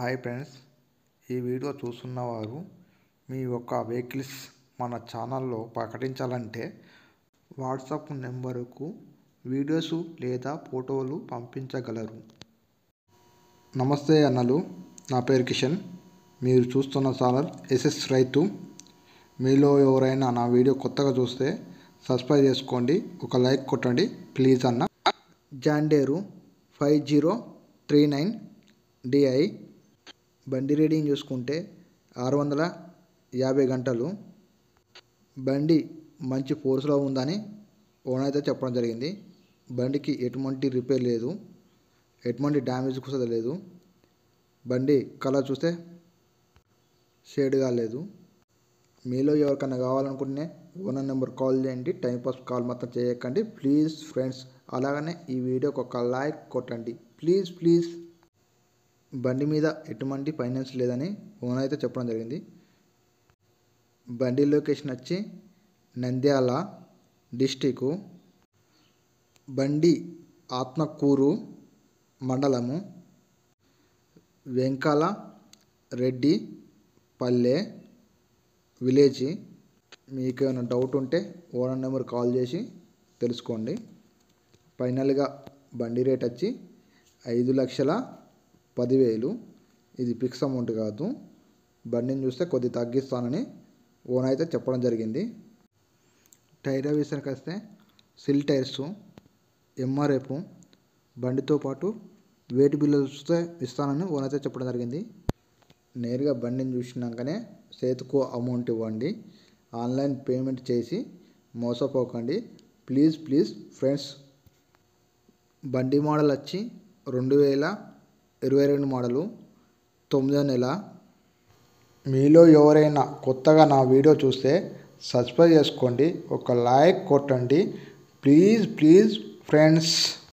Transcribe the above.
Hi friends, ఈ video చూస్తున్నవారు మీ యొక్క వెహికల్స్ మన ఛానల్లో ప్రకటించాలంటే వాట్సాప్ నెంబరుకు వీడియోస్ లేదా ఫోటోలు పంపించగలరు. నమస్తే అన్నలు, నా పేరు కిషన్. మీరు చూస్తున్న ఛానల్ ఎస్ఎస్ రైతు. మీలో ఎవరైనా నా వీడియో కొత్తగా చూస్తే సబ్స్క్రైబ్ చేసుకోండి, ఒక లైక్ కొట్టండి ప్లీజ్ అన్న. జాండేరు 5039 DI బండి రీడింగ్ చూసుకుంటే 650 గంటలు. బండి మంచి ఫోర్స్లో ఉందని ఓనర్ అయితే చెప్పడం జరిగింది. బండికి ఎటువంటి రిపేర్ లేదు, ఎటువంటి డ్యామేజ్ కూడా లేదు. బండి కలర్ చూస్తే షేడ్ కాలేదు. మీలో ఎవరికైనా కావాలనుకుంటే ఓనర్ నెంబర్ కాల్ చేయండి, టైంపాస్ కాల్ మాత్రం చేయకండి ప్లీజ్ ఫ్రెండ్స్. అలాగనే ఈ వీడియోకి ఒక లైక్ కొట్టండి ప్లీజ్. బండి మీద ఎటువంటి ఫైనాన్స్ లేదని ఓనర్ అయితే చెప్పడం జరిగింది. బండి లొకేషన్ వచ్చి నంద్యాల డిస్టిక్, బండి ఆత్మకూరు మండలము, వెంకాల రెడ్డి పల్లె విలేజ్. మీకు ఏమైనా డౌట్ ఉంటే ఓనర్ నెంబర్ కాల్ చేసి తెలుసుకోండి. ఫైనల్గా బండి రేట్ వచ్చి 5,10,000. ఇది ఫిక్స్ అమౌంట్ కాదు. బండిని చూస్తే కొద్ది తగ్గిస్తానని ఓనర్ అయితే చెప్పడం జరిగింది. టైర్ విషయానికి వస్తే సిల్ టైర్స్, MRF, బండితో పాటు వెయిట్ బిల్లు చూస్తే ఇస్తానని ఓనర్ అయితే చెప్పడం జరిగింది. నేరుగా బండిని చూసినాకనే చేతికో అమౌంట్ ఇవ్వండి. ఆన్లైన్ పేమెంట్ చేసి మోసపోకండి ప్లీజ్ ఫ్రెండ్స్. బండి మోడల్ వచ్చి 2022 మోడలు, 9వ నెల. మీలో ఎవరైనా కొత్తగా నా వీడియో చూస్తే సబ్స్క్రైబ్ చేసుకోండి, ఒక లైక్ కొట్టండి ప్లీజ్ ఫ్రెండ్స్.